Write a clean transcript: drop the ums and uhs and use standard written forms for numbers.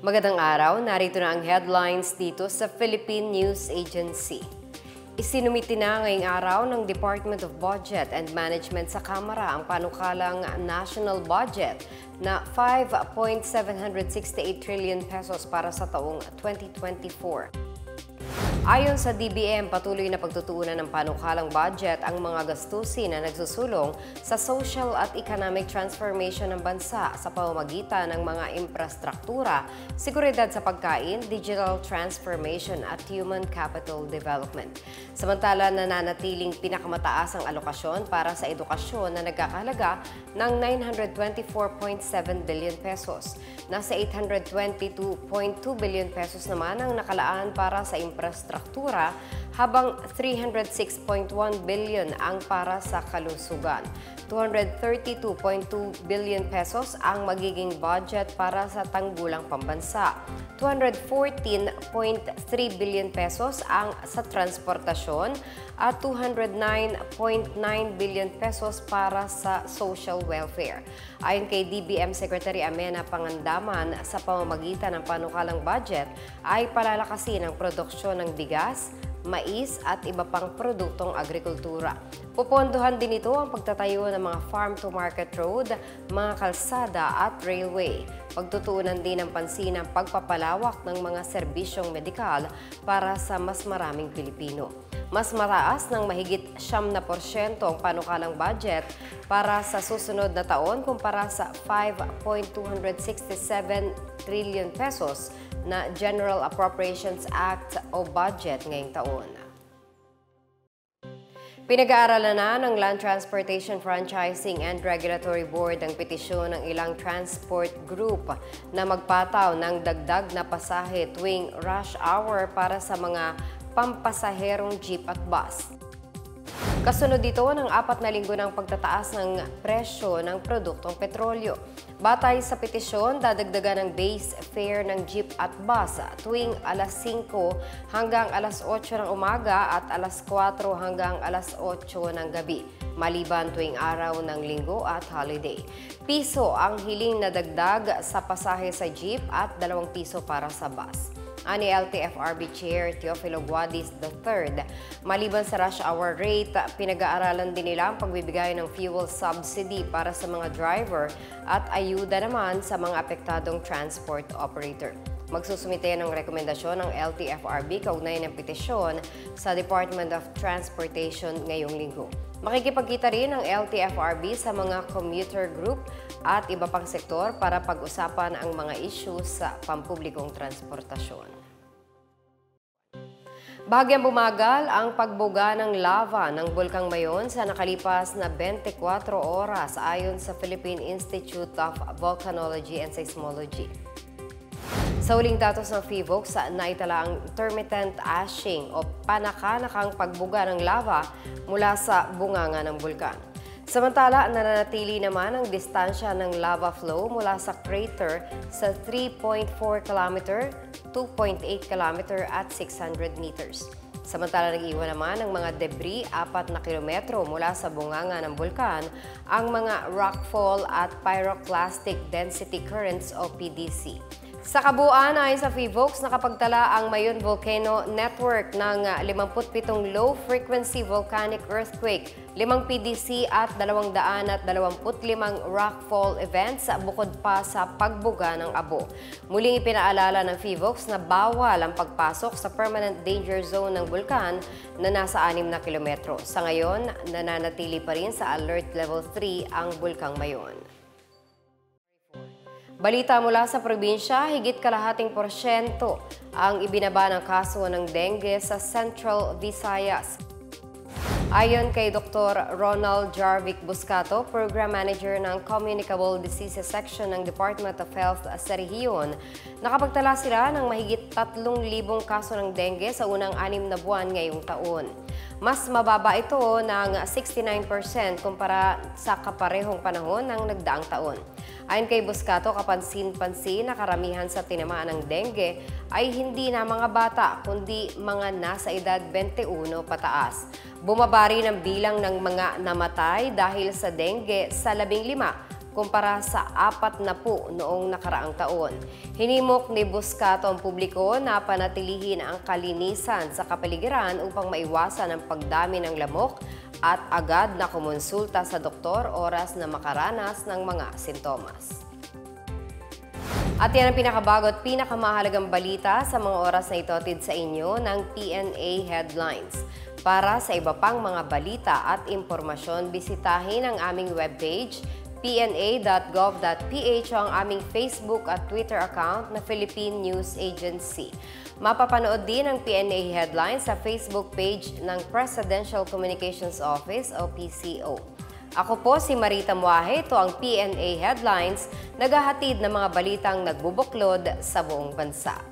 Magandang araw, narito na ang headlines dito sa Philippine News Agency. Isinumiti na ngayong araw ng Department of Budget and Management sa Kamara ang panukalang national budget na 5.768 trillion pesos para sa taong 2024. Ayon sa DBM, patuloy na pagtutuunan ng panukalang budget ang mga gastusin na nagsusulong sa social at economic transformation ng bansa sa pamamagitan ng mga infrastruktura, seguridad sa pagkain, digital transformation at human capital development. Samantala, nananatiling pinakamataas ang alokasyon para sa edukasyon na nagkakahalaga ng 924.7 billion pesos. Nasa 822.2 billion pesos naman ang nakalaan para sa infrastruktura, habang 306.1 billion ang para sa kalusugan. 232.2 billion pesos ang magiging budget para sa tanggulang pambansa. 214.3 billion pesos ang sa transportasyon at 209.9 billion pesos para sa social welfare. Ayon kay DBM Secretary Amenah Pangandaman, sa pamamagitan ng panukalang budget ay palalakasin ang produksyon ng bigas, mais at iba pang produktong agrikultura. Pupondohan din ito ang pagtatayo ng mga farm-to-market road, mga kalsada at railway. Pagtutuunan din ng pansin ang pagpapalawak ng mga serbisyong medikal para sa mas maraming Pilipino. Mas mataas ng mahigit 9% ang panukalang budget para sa susunod na taon kumpara sa 5.267 trillion pesos na General Appropriations Act o budget ngayong taon. Pinag-aaralan na ng Land Transportation Franchising and Regulatory Board ang petisyon ng ilang transport group na magpataw ng dagdag na pasahe tuwing rush hour para sa mga pampasaherong jeep at bus. Kasunod dito ng 4 na linggo ng pagtataas ng presyo ng produktong petrolyo. Batay sa petisyon, dadagdagan ng base fare ng jeep at bus tuwing alas 5 hanggang alas 8 ng umaga at alas 4 hanggang alas 8 ng gabi, maliban tuwing araw ng linggo at holiday. Piso ang hiling na dagdag sa pasahe sa jeep at 2 piso para sa bus. Ani LTFRB Chair Teofilo Guadis III, maliban sa rush hour rate, pinag-aaralan din nila ang pagbibigay ng fuel subsidy para sa mga driver at ayuda naman sa mga apektadong transport operator. Magsusumite ng rekomendasyon ng LTFRB kaugnay ng petisyon sa Department of Transportation ngayong linggo. Makikipagkita rin ang LTFRB sa mga commuter group at iba pang sektor para pag-usapan ang mga issues sa pampublikong transportasyon. Bahagyang bumagal ang pagbuga ng lava ng Bulkang Mayon sa nakalipas na 24 oras ayon sa Philippine Institute of Volcanology and Seismology. Sa huling datos ng PHIVOLCS, naitala ang intermittent ashing o panakanakang pagbuga ng lava mula sa bunganga ng bulkan. Samantala, nananatili naman ang distansya ng lava flow mula sa crater sa 3.4 km, 2.8 km at 600 meters. Samantala, nag-iwan naman ng mga debris 4 na kilometro mula sa bunganga ng bulkan, ang mga rockfall at pyroclastic density currents o PDC. Sa kabuuan, ayon sa PHIVOLCS, nakapagtala ang Mayon Volcano Network ng 57 low-frequency volcanic earthquake, 5 PDC at 225 rockfall events bukod pa sa pagbuga ng abo. Muling ipinaalala ng PHIVOLCS na bawal ang pagpasok sa permanent danger zone ng bulkan na nasa 6 na kilometro. Sa ngayon, nananatili pa rin sa Alert Level 3 ang Bulkang Mayon. Balita mula sa probinsya, higit kalahating porsyento ang ibinaba ng kaso ng dengue sa Central Visayas. Ayon kay Dr. Ronald Jarvic Buscato, Program Manager ng Communicable Diseases Section ng Department of Health sa rehiyon, nakapagtala sila ng mahigit 3,000 kaso ng dengue sa unang 6 na buwan ngayong taon. Mas mababa ito ng 69% kumpara sa kaparehong panahon ng nagdaang taon. Ayon kay Buscato, kapansin-pansin na karamihan sa tinamaan ng dengue ay hindi na mga bata kundi mga nasa edad 21 pataas. Bumaba rin ang bilang ng mga namatay dahil sa dengue sa 15 kumpara sa 40 noong nakaraang taon. Hinimok ni Buscato ang publiko na panatilihin ang kalinisan sa kapaligiran upang maiwasan ang pagdami ng lamok at agad na kumonsulta sa doktor oras na makaranas ng mga sintomas. At yan ang pinakabago at pinakamahalagang balita sa mga oras na ito atid sa inyo ng PNA Headlines. Para sa iba pang mga balita at impormasyon, bisitahin ang aming webpage, pna.gov.ph o ang aming Facebook at Twitter account na Philippine News Agency. Mapapanood din ang PNA Headlines sa Facebook page ng Presidential Communications Office o PCO. Ako po si Marita Muahe, ito ang PNA Headlines, naghahatid ng mga balitang nagbubuklod sa buong bansa.